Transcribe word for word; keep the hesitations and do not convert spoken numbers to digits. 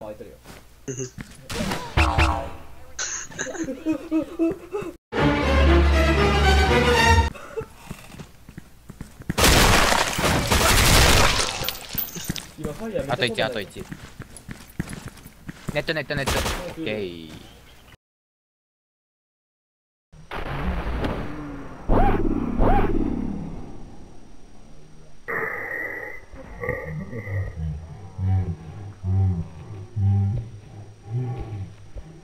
開いてるよ。今ファイヤーめっちゃあといち、あといち。ネットネットネット。オッケー。